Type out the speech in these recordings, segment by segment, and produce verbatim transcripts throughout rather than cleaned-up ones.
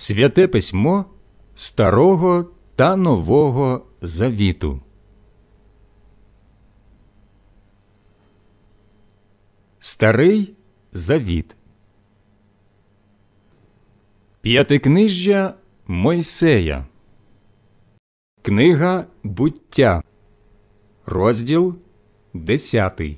Святе письмо Старого та Нового Завіту. Старий Завіт. П'ятикнижжя Мойсея. Книга Буття. Розділ десятий.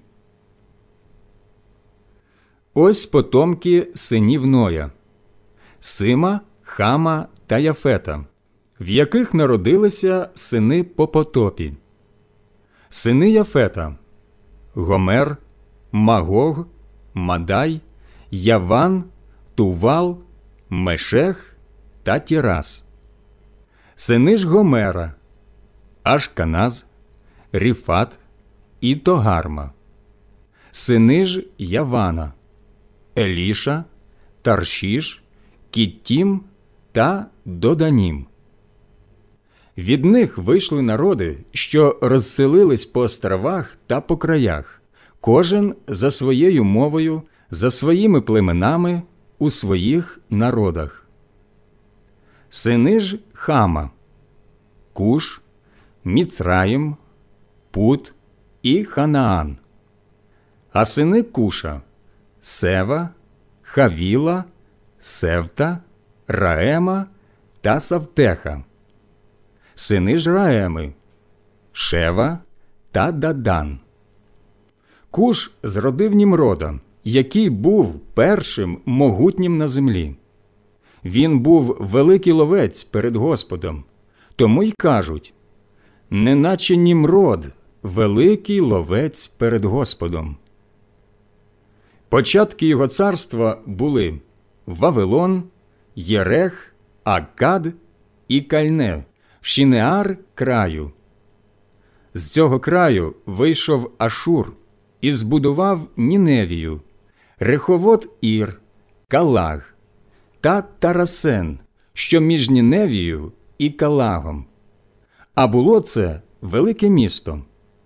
Ось потомки синів Ноя: Сима, Хама та Яфета, в яких народилися сини по потопі. Сини Яфета: Гомер, Магог, Мадай, Яван, Тувал, Мешех та Тірас. Сини ж Гомера: Ашканаз, Ріфат і Тогарма. Сини ж Явана: Еліша, Таршіш, Кіттім та Доданім. Від них вийшли народи, що розселились по островах та по краях, кожен за своєю мовою, за своїми племенами, у своїх народах. Сини ж Хама: Куш, Міцраїм, Пут і Ханаан. А сини Куша: Сева, Хавіла, Севта, Раема та Савтеха. Сини ж Раеми: Шева та Дадан. Куш зродив Німрода, який був першим могутнім на землі. Він був великий ловець перед Господом, тому й кажуть: неначе Німрод, великий ловець перед Господом. Початки його царства були Вавилон, Єрех, Аккад і Кальне в Шинеар краю. З цього краю вийшов Ашур і збудував Ніневію, Реховот Ір, Калаг та Тарасен, що між Ніневією і Калагом. А було це велике місто.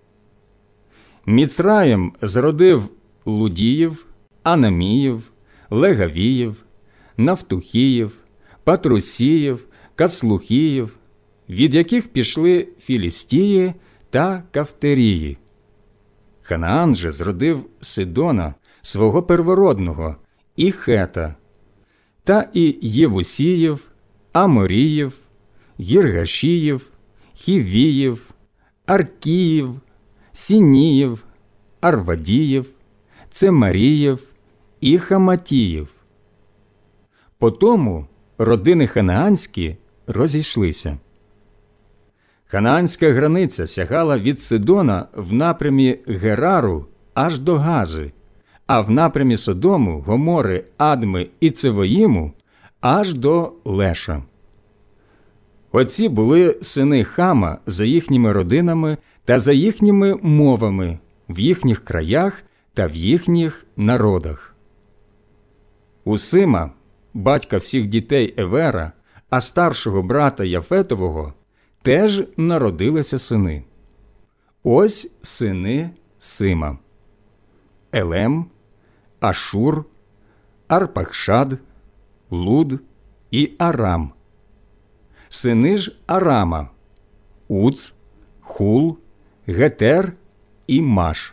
Міцраїм зродив Лудіїв, Анаміїв, Легавіїв, Нафтухіїв, Патрусіїв, Каслухіїв, від яких пішли Філістії та Кафтерії. Ханаан же зродив Сидона, свого первородного, і Хета, та і Євусіїв, Аморіїв, Гіргашіїв, Хівіїв, Аркіїв, Сініїв, Арвадіїв, Цемаріїв і Хаматіїв. Потому родини ханаанські розійшлися. Ханаанська границя сягала від Сидона в напрямі Герару аж до Гази, а в напрямі Содому, Гомори, Адми і Цевоїму аж до Леша. Оці були сини Хама за їхніми родинами та за їхніми мовами, в їхніх краях та в їхніх народах. У Сима, батька всіх дітей Евера, а старшого брата Яфетового, теж народилися сини. Ось сини Сима: Елем, Ашур, Арпахшад, Луд і Арам. Сини ж Арама: Уц, Хул, Гетер і Маш.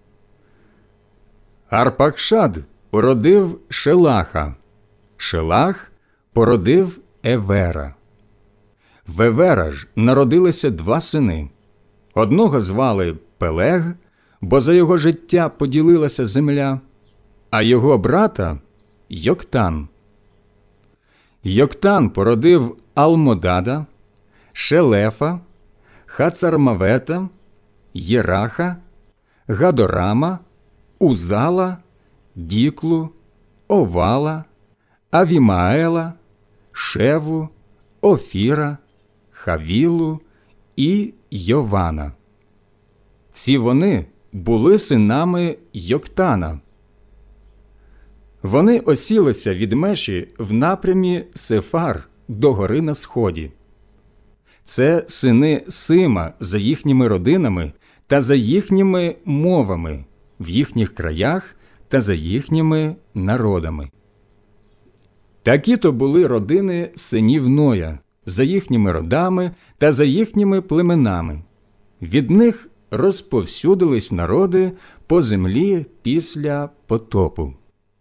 Арпахшад породив Шелаха, Шелах породив Евера. В Евера ж народилися два сини. Одного звали Пелег, бо за його життя поділилася земля, а його брата – Йоктан. Йоктан породив Алмодада, Шелефа, Хацармавета, Єраха, Гадорама, Узала, Діклу, Овала, Авімаела, Шеву, Офіра, Хавілу і Йована. Всі вони були синами Йоктана. Вони осілися від Меші в напрямі Сефар до гори на сході. Це сини Сима за їхніми родинами та за їхніми мовами, в їхніх краях та за їхніми народами. Такі то були родини синів Ноя, за їхніми родами та за їхніми племенами. Від них розповсюдились народи по землі після потопу.